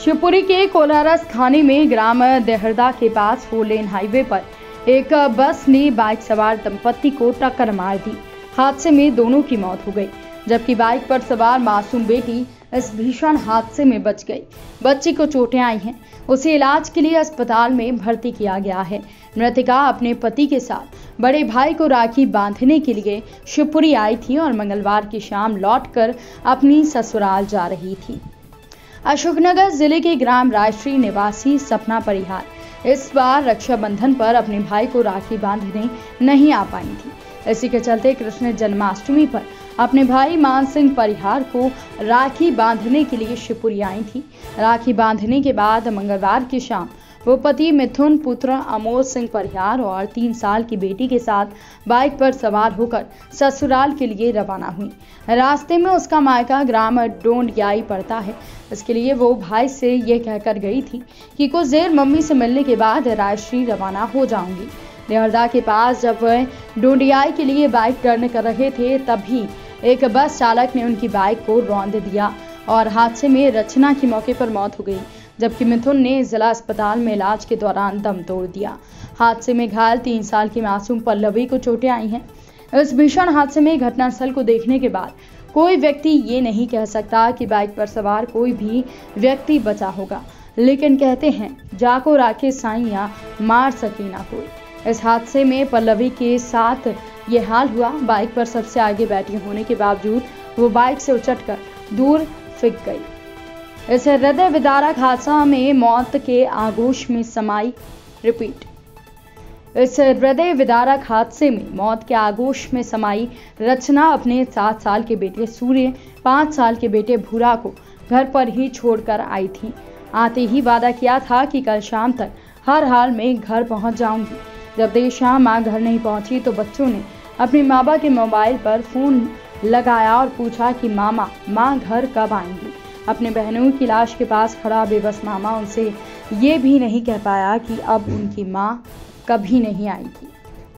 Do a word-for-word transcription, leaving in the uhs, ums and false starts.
शिवपुरी के कोलारस थाने में ग्राम देहरदा के पास फोर लेन हाईवे पर एक बस ने बाइक सवार दंपत्ति को टक्कर मार दी। हादसे में दोनों की मौत हो गई, जबकि बाइक पर सवार मासूम बेटी इस भीषण हादसे में बच गई। बच्ची को चोटें आई हैं, उसे इलाज के लिए अस्पताल में भर्ती किया गया है। मृतका अपने पति के साथ बड़े भाई को राखी बांधने के लिए शिवपुरी आई थी और मंगलवार की शाम लौटकर अपनी ससुराल जा रही थी। अशोकनगर जिले के ग्राम राष्ट्रीय निवासी सपना परिहार इस बार रक्षाबंधन पर अपने भाई को राखी बांधने नहीं आ पाई थी। इसी के चलते कृष्ण जन्माष्टमी पर अपने भाई मान सिंह परिहार को राखी बांधने के लिए शिवपुरी आई थी। राखी बांधने के बाद मंगलवार की शाम वो पति मिथुन, पुत्र अमोल सिंह परिहार और तीन साल की बेटी के साथ बाइक पर सवार होकर ससुराल के लिए रवाना हुई। रास्ते में उसका मायका ग्राम डोंडियाई पड़ता है। इसके लिए वो भाई से ये कहकर गई थी कि कुछ देर मम्मी से मिलने के बाद राष्ट्रीय रवाना हो जाऊंगी। देहरदा के पास जब वह डोंडियाई के लिए बाइक टर्न कर रहे थे, तभी एक बस चालक ने उनकी बाइक को रौंद दिया और हादसे में रचना की मौके पर मौत हो गई, जबकि मिथुन ने जिला अस्पताल में इलाज के दौरान दम तोड़ दिया। हादसे में घायल तीन साल की मासूम पल्लवी को चोटें आई हैं। इस भीषण हादसे में घटनास्थल को देखने के बाद कोई व्यक्ति ये नहीं कह सकता कि बाइक पर सवार कोई भी व्यक्ति बचा होगा, लेकिन कहते हैं जाको राखे साइया मार सके ना कोई। इस हादसे में पल्लवी के साथ ये हाल हुआ। बाइक पर सबसे आगे बैठी होने के बावजूद वो बाइक से उचटकर दूर फेंक गई। इस हृदय विदारक हादसा में मौत के आगोश में समाई रिपीट इस हृदय विदारक हादसे में मौत के आगोश में समाई रचना अपने सात साल के बेटे सूर्य, पाँच साल के बेटे भूरा को घर पर ही छोड़कर आई थी। आते ही वादा किया था कि कल शाम तक हर हाल में घर पहुंच जाऊंगी। जब देर शाम मां घर नहीं पहुंची तो बच्चों ने अपने माँ बाप के मोबाइल पर फोन लगाया और पूछा कि मामा माँ घर कब आएंगी। अपने बहनों की लाश के पास खड़ा बेबस मामा उनसे ये भी नहीं कह पाया कि अब उनकी माँ कभी नहीं आएगी।